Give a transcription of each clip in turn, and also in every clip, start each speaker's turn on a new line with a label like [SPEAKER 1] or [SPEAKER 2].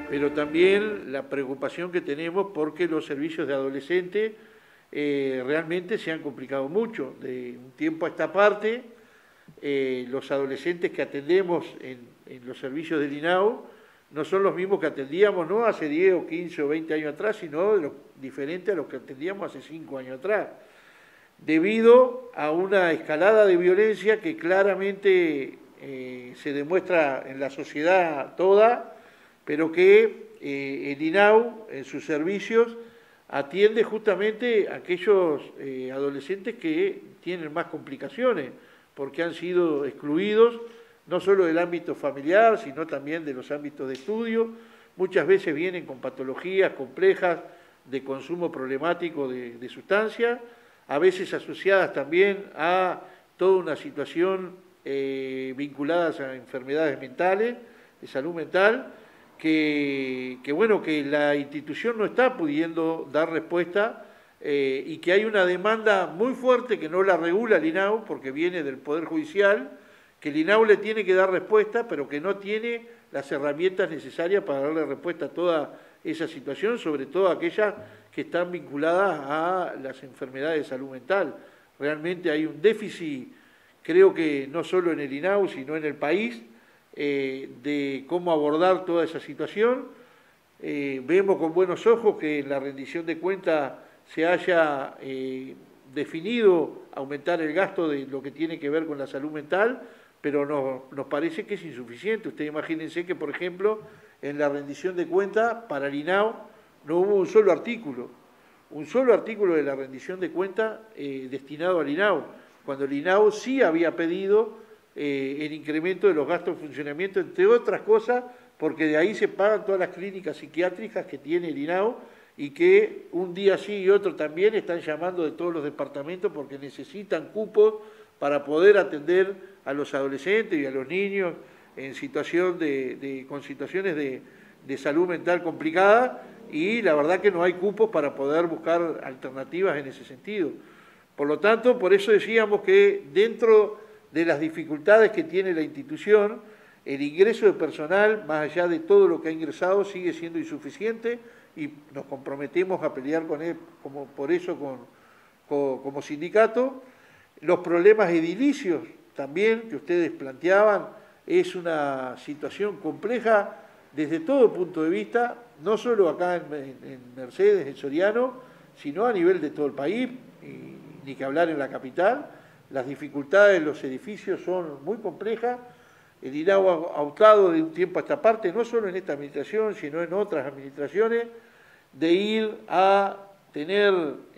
[SPEAKER 1] pero también la preocupación que tenemos porque los servicios de adolescentes realmente se han complicado mucho. De un tiempo a esta parte, los adolescentes que atendemos en los servicios del INAU no son los mismos que atendíamos no hace 10 o 15 o 20 años atrás, sino diferentes a los que atendíamos hace 5 años atrás, debido a una escalada de violencia que claramente se demuestra en la sociedad toda, pero que el INAU en sus servicios atiende justamente a aquellos adolescentes que tienen más complicaciones, porque han sido excluidos no solo del ámbito familiar, sino también de los ámbitos de estudio. Muchas veces vienen con patologías complejas de consumo problemático de sustancias, a veces asociadas también a toda una situación vinculadas a enfermedades mentales, de salud mental, que la institución no está pudiendo dar respuesta y que hay una demanda muy fuerte que no la regula el INAU porque viene del Poder Judicial, que el INAU le tiene que dar respuesta, pero que no tiene las herramientas necesarias para darle respuesta a toda esa situación, sobre todo aquellas que están vinculadas a las enfermedades de salud mental. Realmente hay un déficit, creo que no solo en el INAU, sino en el país, de cómo abordar toda esa situación. Vemos con buenos ojos que en la rendición de cuentas se haya definido aumentar el gasto de lo que tiene que ver con la salud mental, pero nos parece que es insuficiente. Ustedes imagínense que, por ejemplo, en la rendición de cuentas para el INAU no hubo un solo artículo de la rendición de cuentas destinado al INAU, cuando el INAU sí había pedido el incremento de los gastos de funcionamiento, entre otras cosas, porque de ahí se pagan todas las clínicas psiquiátricas que tiene el INAU y que un día sí y otro también están llamando de todos los departamentos porque necesitan cupos para poder atender a los adolescentes y a los niños en situación con situaciones de salud mental complicada, y la verdad que no hay cupos para poder buscar alternativas en ese sentido. Por lo tanto, por eso decíamos que dentro de las dificultades que tiene la institución, el ingreso de personal, más allá de todo lo que ha ingresado, sigue siendo insuficiente y nos comprometemos a pelear con él, por eso como sindicato. Los problemas edilicios también que ustedes planteaban es una situación compleja desde todo punto de vista, no solo acá en Mercedes, en Soriano, sino a nivel de todo el país, y ni que hablar en la capital. Las dificultades de los edificios son muy complejas. El INAU ha optado de un tiempo a esta parte, no solo en esta administración, sino en otras administraciones, de ir a tener,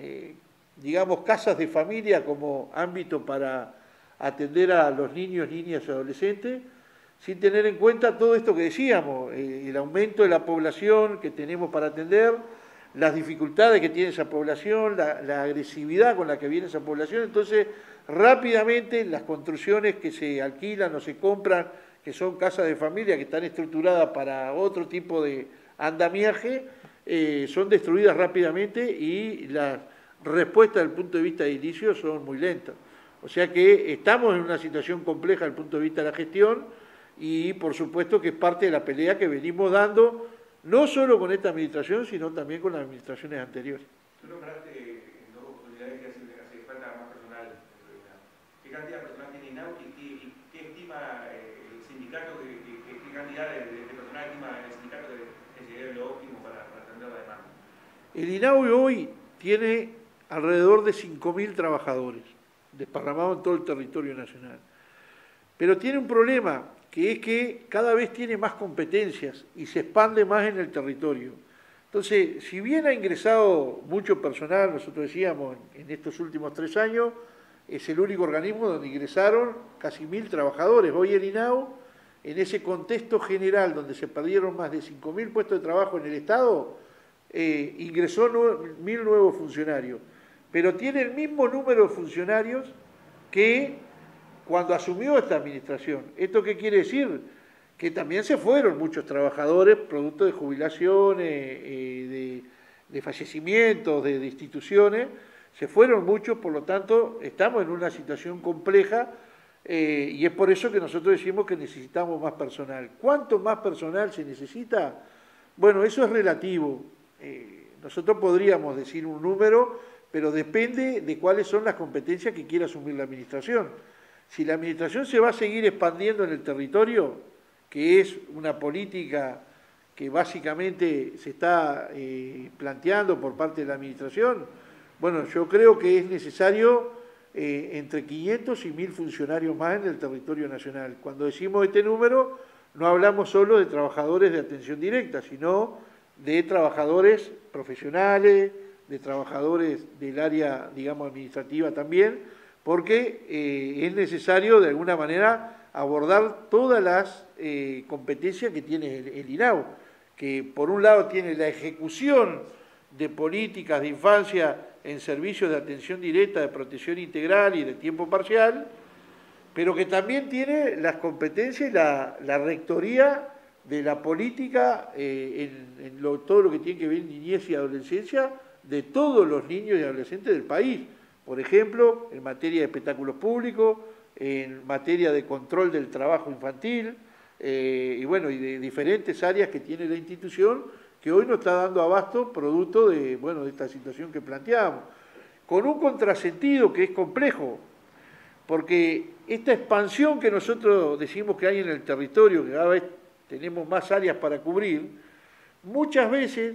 [SPEAKER 1] digamos, casas de familia como ámbito para atender a los niños, niñas y adolescentes, sin tener en cuenta todo esto que decíamos, el aumento de la población que tenemos para atender, las dificultades que tiene esa población, la agresividad con la que viene esa población. Entonces, rápidamente las construcciones que se alquilan o se compran, que son casas de familia que están estructuradas para otro tipo de andamiaje, son destruidas rápidamente y las respuestas desde el punto de vista edilicio son muy lentas. O sea que estamos en una situación compleja desde el punto de vista de la gestión, y por supuesto que es parte de la pelea que venimos dando, no solo con esta administración, sino también con las administraciones anteriores.
[SPEAKER 2] Tú nombraste en dos oportunidades que hace falta más personal. ¿Qué cantidad de personal tiene INAU y qué estima el sindicato, qué cantidad de personal estima el sindicato que sería lo óptimo para atender la demanda?
[SPEAKER 1] El INAU hoy tiene alrededor de 5.000 trabajadores, desparramados en todo el territorio nacional. Pero tiene un problema, que es que cada vez tiene más competencias y se expande más en el territorio. Entonces, si bien ha ingresado mucho personal, nosotros decíamos, en estos últimos 3 años, es el único organismo donde ingresaron casi 1.000 trabajadores. Hoy el INAU, en ese contexto general donde se perdieron más de 5.000 puestos de trabajo en el Estado, ingresó 1.000 nuevos funcionarios. Pero tiene el mismo número de funcionarios que cuando asumió esta administración. ¿Esto qué quiere decir? Que también se fueron muchos trabajadores, producto de jubilaciones, de fallecimientos, de instituciones, se fueron muchos, por lo tanto, estamos en una situación compleja y es por eso que nosotros decimos que necesitamos más personal. ¿Cuánto más personal se necesita? Bueno, eso es relativo. Nosotros podríamos decir un número, pero depende de cuáles son las competencias que quiera asumir la administración. Si la administración se va a seguir expandiendo en el territorio, que es una política que básicamente se está planteando por parte de la administración, bueno, yo creo que es necesario entre 500 y 1000 funcionarios más en el territorio nacional. Cuando decimos este número, no hablamos solo de trabajadores de atención directa, sino de trabajadores profesionales, de trabajadores del área, digamos, administrativa también, porque es necesario de alguna manera abordar todas las competencias que tiene el INAU, que por un lado tiene la ejecución de políticas de infancia en servicios de atención directa, de protección integral y de tiempo parcial, pero que también tiene las competencias y la rectoría de la política todo lo que tiene que ver niñez y adolescencia de todos los niños y adolescentes del país. Por ejemplo, en materia de espectáculos públicos, en materia de control del trabajo infantil, y bueno, y de diferentes áreas que tiene la institución, que hoy no está dando abasto producto de, bueno, de esta situación que planteábamos. Con un contrasentido que es complejo, porque esta expansión que nosotros decimos que hay en el territorio, que cada vez tenemos más áreas para cubrir, muchas veces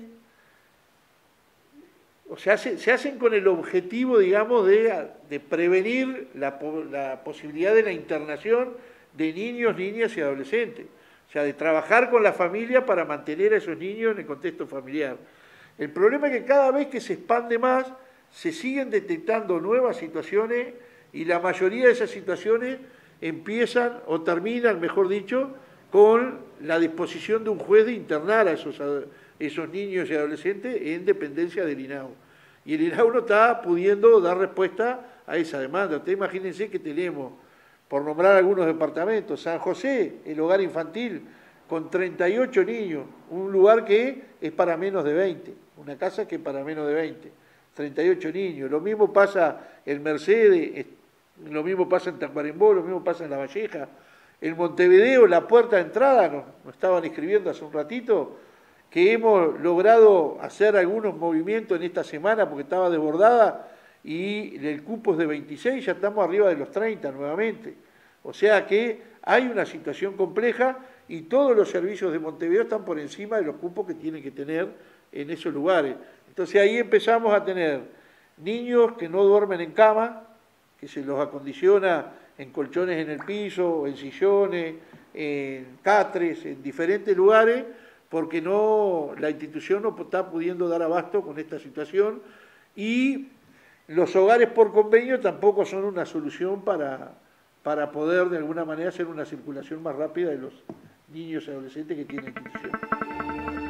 [SPEAKER 1] se hacen con el objetivo, digamos, de prevenir la posibilidad de la internación de niños, niñas y adolescentes. O sea, de trabajar con la familia para mantener a esos niños en el contexto familiar. El problema es que cada vez que se expande más, se siguen detectando nuevas situaciones y la mayoría de esas situaciones empiezan o terminan, mejor dicho, con la disposición de un juez de internar a esos niños y adolescentes en dependencia del INAU. Y el INAU no está pudiendo dar respuesta a esa demanda. Ustedes imagínense que tenemos, por nombrar algunos departamentos, San José, el hogar infantil, con 38 niños, un lugar que es para menos de 20, una casa que es para menos de 20, 38 niños. Lo mismo pasa en Mercedes, lo mismo pasa en Tacuarembó, lo mismo pasa en La Valleja. En Montevideo, la puerta de entrada, nos estaban escribiendo hace un ratito, que hemos logrado hacer algunos movimientos en esta semana porque estaba desbordada y el cupo es de 26, ya estamos arriba de los 30 nuevamente. O sea que hay una situación compleja y todos los servicios de Montevideo están por encima de los cupos que tienen que tener en esos lugares. Entonces ahí empezamos a tener niños que no duermen en cama, que se los acondiciona en colchones en el piso, en sillones, en catres, en diferentes lugares, porque la institución no está pudiendo dar abasto con esta situación y los hogares por convenio tampoco son una solución para poder de alguna manera hacer una circulación más rápida de los niños y adolescentes que tiene la institución.